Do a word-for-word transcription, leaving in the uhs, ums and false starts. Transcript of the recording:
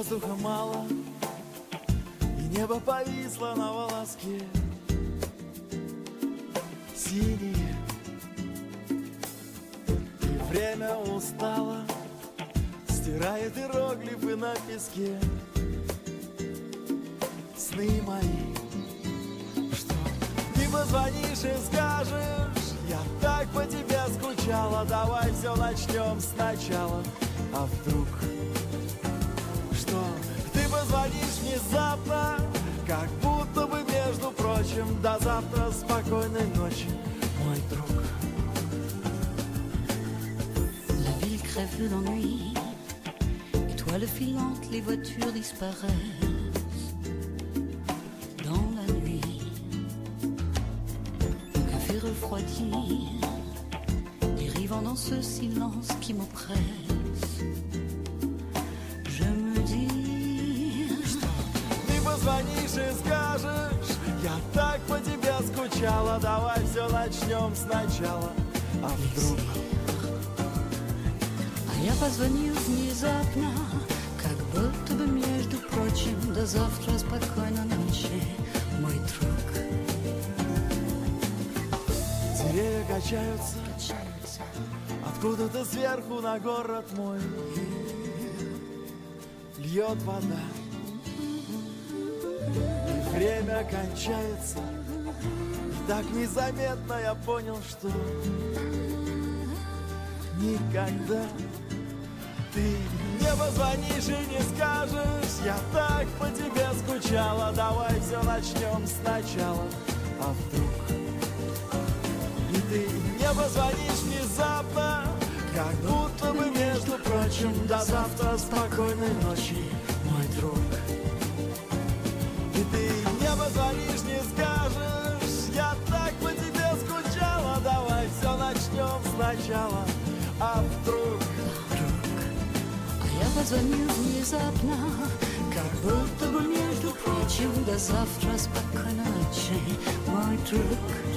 воздуха мало, и небо повисло на волоске. Синее, и время устало, стирает иероглифы на песке. Сны мои, что ты позвонишь и скажешь: я так по тебе скучала, давай все начнем сначала. А вдруг, что ты позвонишь внезапно, как будто бы между прочим: до завтра, спокойной ночи, мой друг. La ville crève d'ennui, étoiles filantes, les voitures disparaissent dans la nuit. Le café refroidi, dérivant dans ce silence qui m'oppresse. Je me dis, ты позвонишь и скажешь: я так по тебе скучала, давай все начнем сначала. А вдруг, а я позвонил внезапно, как будто бы между прочим: до завтра, спокойной ночи, мой друг. деревья качаются откуда-то сверху на город мой. Льет вода, и время кончается. И так незаметно я понял, что никогда ты не позвонишь и не скажешь: я так по тебе скучала, давай все начнем сначала. А вдруг и ты не позвонишь внезапно, как будто бы между прочим: до завтра, спокойной ночи, мой друг. И ты не позвонишь, не скажешь: я так по тебе скучала, давай все начнем сначала. А вдруг, А я позвонил внезапно, как будто бы между прочим: до завтра, спокойной ночи, мой друг.